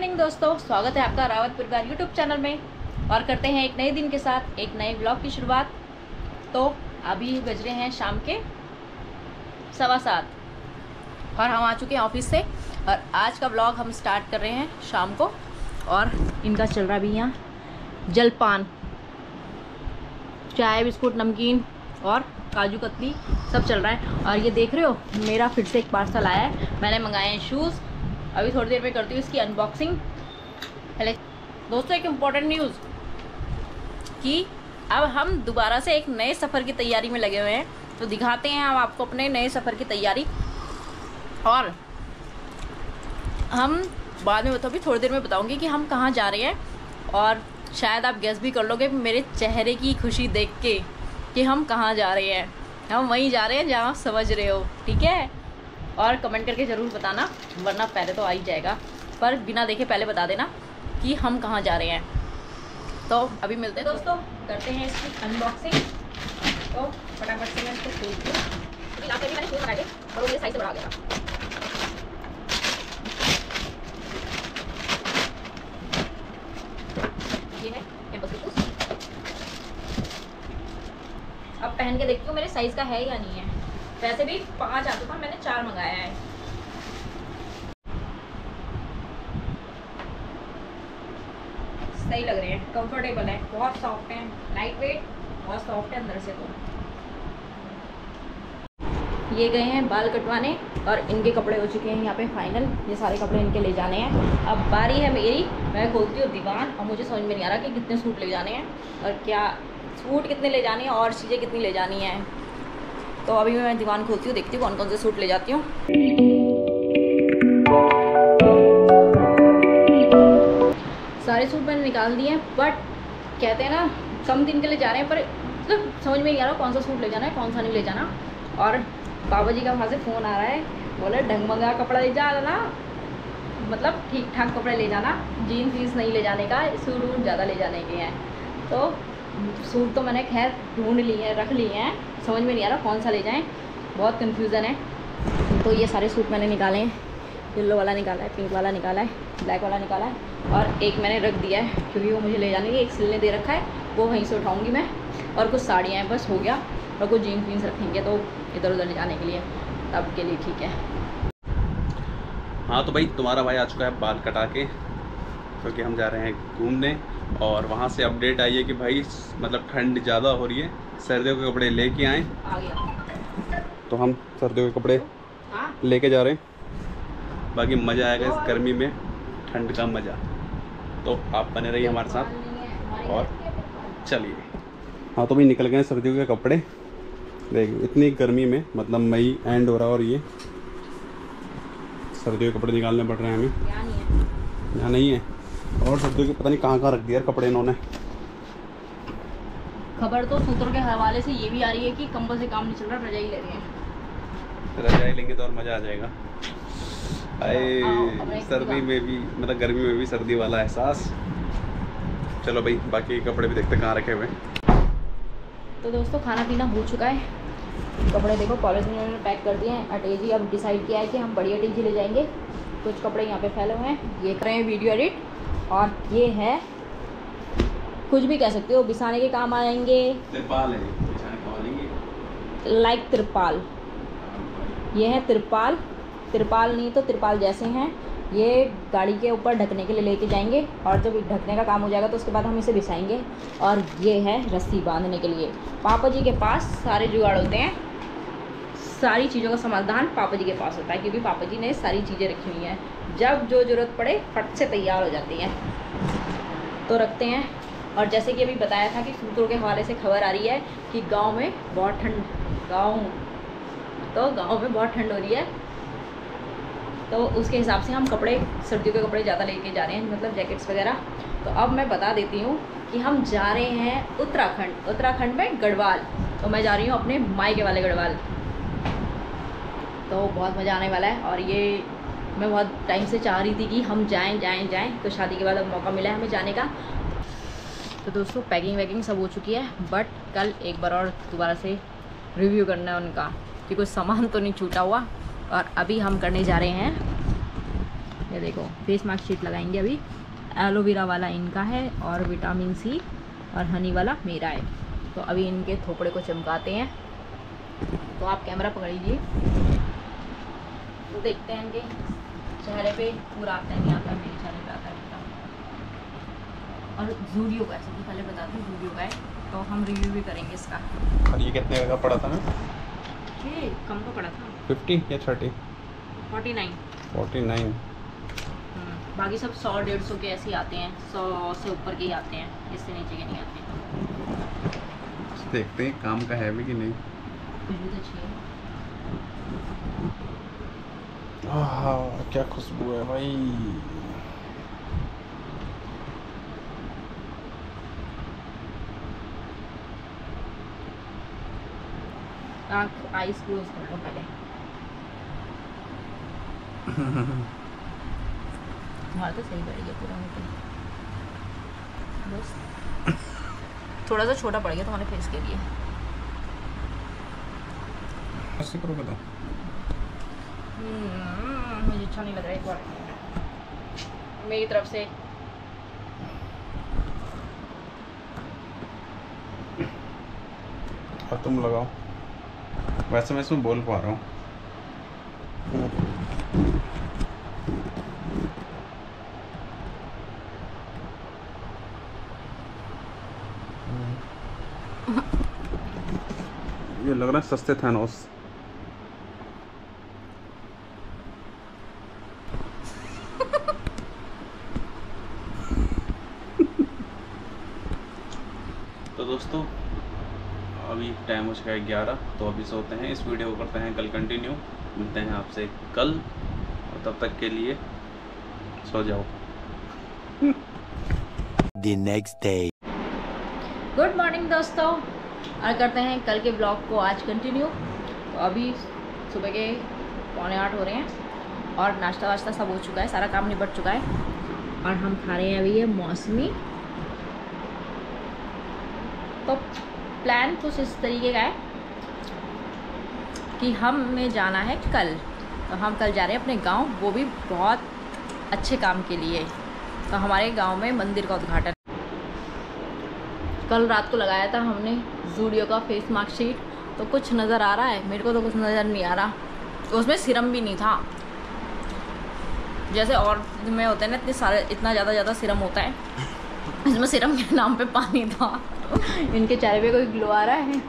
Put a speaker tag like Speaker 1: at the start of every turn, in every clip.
Speaker 1: Morning दोस्तों, स्वागत है आपका रावत परिवार यूट्यूब चैनल में और करते हैं एक नए दिन के साथ एक नए ब्लॉग की शुरुआत। तो अभी बज रहे हैं शाम के 7:15 और हम आ चुके हैं ऑफिस से और आज का ब्लॉग हम स्टार्ट कर रहे हैं शाम को। और इनका चल रहा भी यहाँ जलपान, चाय बिस्कुट नमकीन और काजू कतली सब चल रहा है। और ये देख रहे हो, मेरा फिर से एक पार्सल आया है। मैंने मंगाए हैं शूज़, अभी थोड़ी देर में करती हूँ इसकी अनबॉक्सिंग। पहले दोस्तों एक इम्पॉर्टेंट न्यूज़ कि अब हम दोबारा से एक नए सफ़र की तैयारी में लगे हुए हैं, तो दिखाते हैं हम आपको अपने नए सफ़र की तैयारी। और हम बाद में अभी थोड़ी देर में बताऊंगी कि हम कहाँ जा रहे हैं। और शायद आप गेस भी कर लोगे मेरे चेहरे की खुशी देख के कि हम कहाँ जा रहे हैं। हम वहीं जा रहे हैं जहाँ आप समझ रहे हो, ठीक है। और कमेंट करके ज़रूर बताना, वरना पहले तो आ ही जाएगा, पर बिना देखे पहले बता देना कि हम कहाँ जा रहे हैं। तो अभी मिलते हैं दोस्तों, करते हैं इसकी अनबॉक्सिंग। तो फटाफट से मैं इसको खोलती हूँ, लास्ट टाइम मैंने शूज़ मंगाए थे और वो ये साइज़ से बड़ा आ गया था। ये है कैंपस के शूज़। अब पहन के देखती हूँ मेरे साइज़ का है या नहीं है। वैसे भी 5 आता था, मैंने 4 मंगाया है। सही लग रहे हैं, कंफर्टेबल है, बहुत सॉफ्ट है, लाइट वेट, बहुत सॉफ्ट है अंदर से। तो ये गए हैं बाल कटवाने और इनके कपड़े हो चुके हैं यहाँ पे फाइनल। ये सारे कपड़े इनके ले जाने हैं। अब बारी है मेरी, मैं खोलती हूँ दीवान और मुझे समझ में नहीं आ रहा कि कितने सूट ले जाने हैं और क्या सूट कितने ले जाने हैं और चीज़ें कितनी ले जानी हैं। तो अभी मैं दीवान खोलती हूँ, देखती हूँ कौन कौन से सूट ले जाती हूँ। सारे सूट मैंने निकाल दिए हैं, बट कहते हैं ना कम दिन के लिए जा रहे हैं, पर मतलब समझ में नहीं आ रहा कौन सा सूट ले जाना है कौन सा नहीं ले जाना। और बाबा जी का वहाँ से फ़ोन आ रहा है, बोले ढंगमंगा कपड़ा ले जाना, मतलब ठीक ठाक कपड़े ले जाना, जीन्स वीन्स नहीं ले जाने का, सूट वूट ज़्यादा ले जाने के हैं। तो सूट तो मैंने खैर ढूंढ लिए हैं, रख लिए हैं, समझ में नहीं आ रहा कौन सा ले जाएं, बहुत कन्फ्यूज़न है। तो ये सारे सूट मैंने निकाले हैं, येलो वाला निकाला है, पिंक वाला निकाला है, ब्लैक वाला निकाला है और एक मैंने रख दिया है क्योंकि वो मुझे ले जाने की। एक सिलने दे रखा है, वो वहीं से उठाऊँगी मैं। और कुछ साड़ियाँ हैं, बस हो गया। और कुछ जीन्स वीन्स रखेंगे तो इधर उधर ले जाने के लिए, तब के लिए ठीक है।
Speaker 2: हाँ तो भाई तुम्हारा भाई आ चुका है बाल कटा के, क्योंकि हम जा रहे हैं घूमने। और वहाँ से अपडेट आई है कि भाई मतलब ठंड ज़्यादा हो रही है, सर्दियों के कपड़े लेके आए।
Speaker 1: आ गया
Speaker 2: तो हम सर्दियों के कपड़े लेके जा रहे हैं। बाकी मज़ा आएगा इस गर्मी में, ठंड का मज़ा। तो आप बने रहिए हमारे साथ और चलिए। हाँ तो भाई निकल गए सर्दियों के कपड़े। देखिए इतनी गर्मी में, मतलब मई एंड हो रहा है और ये सर्दियों के कपड़े निकालने पड़ रहे हैं हमें। यहाँ नहीं है। और सर्दियों के पता नहीं कहाँ कहाँ रख दिया कपड़े इन्होंने।
Speaker 1: खबर तो सूत्रों के हवाले से ये भी आ रही है कि कंबल से काम नहीं चल रहा, रजाई ले रहे हैं।
Speaker 2: रजाई लेंगे तो और मज़ा आ जाएगा। आए सर्दी में भी, मतलब गर्मी में भी सर्दी वाला एहसास। चलो भाई बाकी कपड़े भी देखते कहाँ रखे हुए।
Speaker 1: तो दोस्तों खाना पीना हो चुका है, कपड़े देखो पॉलिथीन में पैक कर दिए हैं। अटैची अब डिसाइड किया है कि हम बड़ी अटैची ले जाएंगे। कुछ कपड़े यहाँ पे फैले हुए हैं, ये कर रहे हैं वीडियो एडिट। और ये है, कुछ भी कह सकते हो, बिछाने के काम आएंगे।
Speaker 2: तिरपाल है, बिछाने के काम आएंगे।
Speaker 1: लाइक तिरपाल, ये है तिरपाल। तिरपाल नहीं तो तिरपाल जैसे हैं। ये गाड़ी के ऊपर ढकने के लिए लेके जाएंगे और जब ढकने का काम हो जाएगा तो उसके बाद हम इसे बिछाएंगे। और ये है रस्सी बांधने के लिए। पापा जी के पास सारे जुगाड़ होते हैं, सारी चीज़ों का समाधान पापा जी के पास होता है, क्योंकि पापा जी ने सारी चीज़ें रखी हुई हैं। जब जो ज़रूरत पड़े फट से तैयार हो जाती हैं, तो रखते हैं। और जैसे कि अभी बताया था कि सूत्रों के हवाले से खबर आ रही है कि गाँव में बहुत ठंड, गाँव में बहुत ठंड हो रही है। तो उसके हिसाब से हम कपड़े, सर्दियों के कपड़े ज़्यादा लेके जा रहे हैं, मतलब जैकेट्स वगैरह। तो अब मैं बता देती हूँ कि हम जा रहे हैं उत्तराखंड में गढ़वाल। तो मैं जा रही हूँ अपने मायके वाले गढ़वाल। तो बहुत मज़ा आने वाला है। और ये मैं बहुत टाइम से चाह रही थी कि हम जाएं। तो शादी के बाद अब मौका मिला है हमें जाने का। तो दोस्तों पैकिंग वैकिंग सब हो चुकी है, बट कल एक बार और दोबारा से रिव्यू करना है उनका कि कुछ सामान तो नहीं छूटा हुआ। और अभी हम करने जा रहे हैं ये देखो फेस मास्क शीट लगाएंगे अभी। एलोवेरा वाला इनका है और विटामिन सी और हनी वाला मेरा है। तो अभी इनके थोपड़े को चमकाते हैं। तो आप कैमरा पकड़ लीजिए, तो देखते हैं इनके चेहरे पे पूरा आता है नहीं आता, मेरे चेहरे पे आता है। और जूडियो का है, सबसे पहले बताती हूँ जूडियो का है, तो हम रिव्यू भी करेंगे इसका।
Speaker 2: और ये कितने का पड़ा था ना?
Speaker 1: ये कम का पड़ा था
Speaker 2: 50 या 30?
Speaker 1: 49। बाकी सब 100-150 के ऐसे ही आते हैं, 100 से ऊपर के ही आते हैं, इससे नीचे के नहीं आते।
Speaker 2: देखते हैं काम का है भी कि नहीं।
Speaker 1: खुशबू तो अच्छी है।
Speaker 2: क्या खुशबू है भाई।
Speaker 1: आँख आइज क्लोज कर लो पहले। तुम्हारा तो सही पड़ गया पूरा होकर, बस थोड़ा सा छोटा पड़ गया तुम्हारे फेस के लिए।
Speaker 2: ऐसे करो बता।
Speaker 1: मुझे अच्छा नहीं लग रहा है, एक बार मेरी तरफ से।
Speaker 2: और तुम लगाओ। वैसे मैं इसमें बोल पा रहा हूँ। ये लग रहा है सस्ते थैनोस। तो दोस्तों अभी टाइम हो चुका है 11, तो अभी सोते हैं। इस वीडियो को करते हैं कल कंटिन्यू। मिलते हैं आपसे कल, और तब तक के लिए सो जाओ।
Speaker 3: The next day.
Speaker 1: Good morning दोस्तों, और करते हैं कल के ब्लॉग को आज कंटिन्यू। तो अभी सुबह के 7:45 हो रहे हैं और नाश्ता वाश्ता सब हो चुका है, सारा काम निपट चुका है। और हम खा रहे हैं अभी ये मौसमी। तो प्लान कुछ इस तरीके का है कि हमें जाना है कल। तो हम कल जा रहे हैं अपने गांव, वो भी बहुत अच्छे काम के लिए। तो हमारे गांव में मंदिर का उद्घाटन कल रात को लगाया था हमने जूडियो का फेस मास्क शीट। तो कुछ नज़र आ रहा है मेरे को, तो कुछ नज़र नहीं आ रहा। उसमें सीरम भी नहीं था, जैसे और में होते हैं ना इतना ज़्यादा सीरम होता है, इसमें सीरम के नाम पे पानी था। इनके चेहरे पे कोई ग्लो आ रहा है।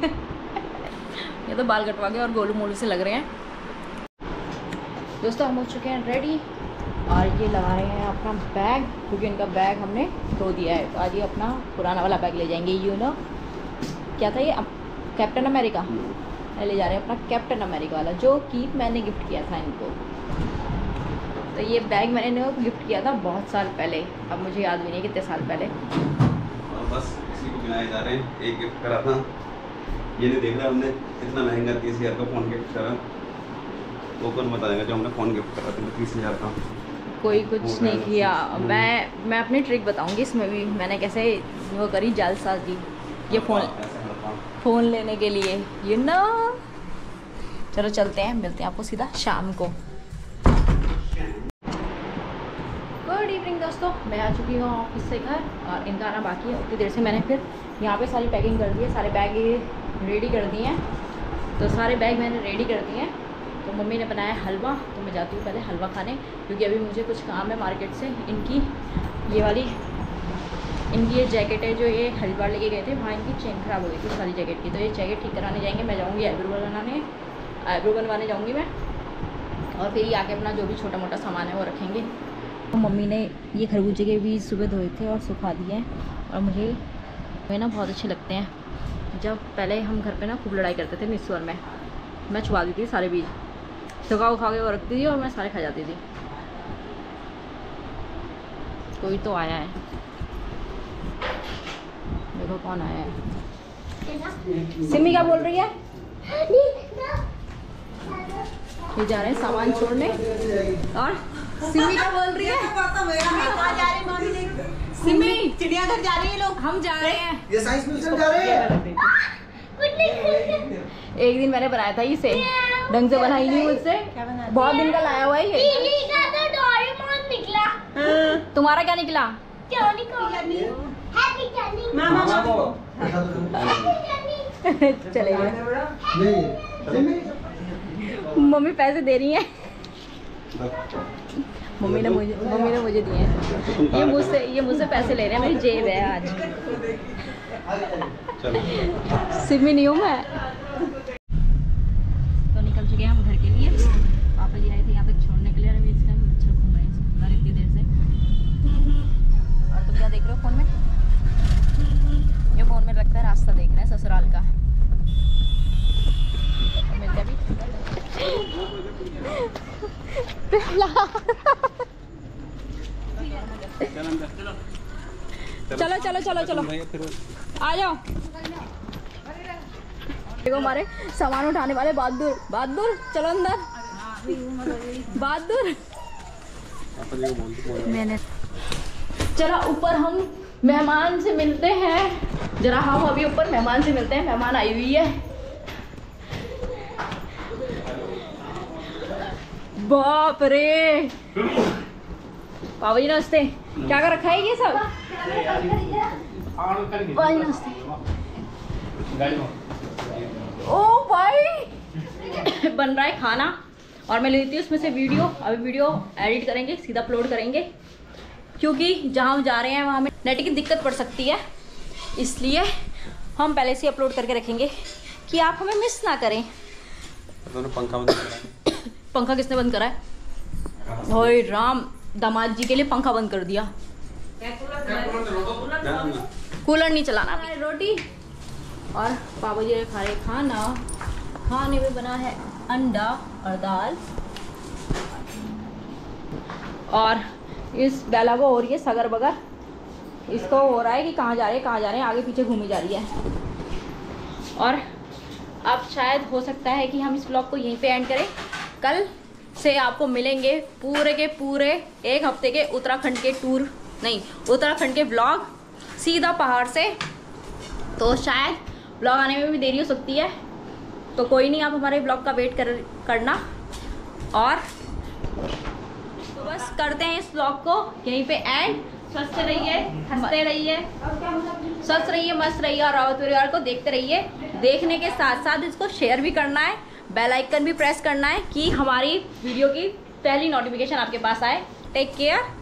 Speaker 1: ये तो बाल कटवा के और गोलू मोलू से लग रहे हैं। दोस्तों हम हो चुके हैं रेडी, और ये लगा रहे हैं अपना बैग, क्योंकि इनका बैग हमने धो दिया है। तो आज ये अपना पुराना वाला बैग ले जाएंगे। क्या था ये, कैप्टन अमेरिका ले जा रहे हैं अपना कैप्टन अमेरिका वाला, जो कि मैंने गिफ्ट किया था इनको। तो ये बैग मैंने इनको गिफ्ट किया था बहुत साल पहले, अब मुझे याद भी नहीं कितने साल पहले।
Speaker 2: और बस इसी को गिनाए जा रहे हैं। एक गिफ्ट करा था, ये नहीं देख रहा हमने इतना महंगा 30,000 का फ़ोन गिफ्ट करा। वो कौन बताएगा जो हमने फ़ोन गिफ्ट करा था 30,000 का।
Speaker 1: कोई कुछ नहीं किया। मैं अपनी ट्रिक बताऊंगी इसमें भी, मैंने कैसे वो करी जालसाजी ये फ़ोन लेने के लिए, चलो चलते हैं, मिलते हैं आपको सीधा शाम को। गुड इवनिंग दोस्तों, मैं आ चुकी हूँ ऑफिस से घर, और इनका आना बाकी है। उतनी देर से मैंने फिर यहाँ पे सारी पैकिंग कर दी है, सारे बैग रेडी कर दिए हैं। तो सारे बैग मैंने रेडी कर दिए हैं। तो मम्मी ने बनाया हलवा, तो मैं जाती हूँ पहले हलवा खाने, क्योंकि अभी मुझे कुछ काम है मार्केट से। इनकी ये जैकेट है जो ये हरिद्वार लेके गए थे, वहाँ इनकी चेन ख़राब हो गई थी सारी जैकेट की। तो ये जैकेट ठीक कराने जाएंगे, मैं जाऊँगी आईब्रो बनवाने जाऊँगी मैं, और फिर ये आके अपना जो भी छोटा मोटा सामान है वो रखेंगे। तो मम्मी ने ये खरबूजे के बीज सुबह धोए थे और सुखा दिए हैं, और मुझे ना बहुत अच्छे लगते हैं। जब पहले हम घर पे ना खूब लड़ाई करते थे मिक्सर में, मैं छुपा दी थी सारे बीज, सुखा उखा के वो रखती थी और मैं सारे खा जाती थी। कोई तो आया है, देखो कौन आया है। सिमी क्या बोल रही है? ये जा रहे हैं सामान छोड़ने, और सिमी क्या बोल रही है? सिमी
Speaker 4: चिड़ियाघर जा रही है लोग,
Speaker 1: हम जा रहे हैं,
Speaker 4: ये साइंस म्यूजियम जा रहे हैं।
Speaker 1: एक दिन मैंने बनाया था इसे, ढंग से बनाई नहीं मुझसे, बहुत दिन का लाया हुआ है ये। तुम्हारा क्या निकला? चले मम्मी पैसे दे रही हैं। मम्मी ने मुझे दिए हैं। ये मुझसे पैसे ले रहे हैं। मेरी जेब है आज। सिमी नहीं हूँ मैं। तो निकल चुके हैं हम घर के लिए। पापा जी आए थे यहाँ तक छोड़ने के लिए। अभी इस टाइम बच्चे घूम रहे हैं इतनी देर से। और तुम क्या देख रहे हो फोन में? ये फोन में लगता है रास्ता देख रहे हैं ससुराल का। मिलते अभी। चलो चलो चलो चलो आ जाओ। देखो हमारे सामान उठाने वाले बहादुर। बहादुर चलो अंदर। बहादुर मैंने चलो ऊपर हम मेहमान से मिलते हैं। जरा हम अभी ऊपर मेहमान से मिलते हैं। मेहमान आई हुई है। बाप रे पापा जी नमस्ते। क्या कर रखा है ये सब? भाई नमस्ते। ओ भाई बन रहा है खाना और मैं लेती हूँ उसमें से वीडियो। अभी वीडियो एडिट करेंगे, सीधा अपलोड करेंगे, क्योंकि जहाँ हम जा रहे हैं वहाँ हमें नेट की दिक्कत पड़ सकती है। इसलिए हम पहले से अपलोड करके रखेंगे कि आप हमें मिस ना करें। पंखा किसने बंद करा है? ओए राम, दामाद जी के लिए पंखा बंद कर दिया। कूलर नहीं चलाना। रोटी और पापा जी ने खा रहे खाना। खाने में बना है अंडा और दाल। और इस बेला को हो रही है सगर बगर। इसको हो रहा है कि कहाँ जा रहे हैं, आगे पीछे घूमी जा रही है। और अब शायद हो सकता है कि हम इस ब्लॉग को यहीं पे एंड करें। कल से आपको मिलेंगे पूरे के पूरे एक हफ्ते के उत्तराखंड के टूर, नहीं उत्तराखंड के ब्लॉग सीधा पहाड़ से। तो शायद ब्लॉग आने में भी देरी हो सकती है, तो कोई नहीं, आप हमारे ब्लॉग का वेट करना। और तो बस करते हैं इस ब्लॉग को यहीं पे एंड। स्वस्थ रहिए, हंसते रहिए, स्वस्थ रहिए, मस्त रहिए और रावत परिवार को देखते रहिए। देखने के साथ साथ इसको शेयर भी करना है, बेल आइकन भी प्रेस करना है कि हमारी वीडियो की पहली नोटिफिकेशन आपके पास आए। Take care.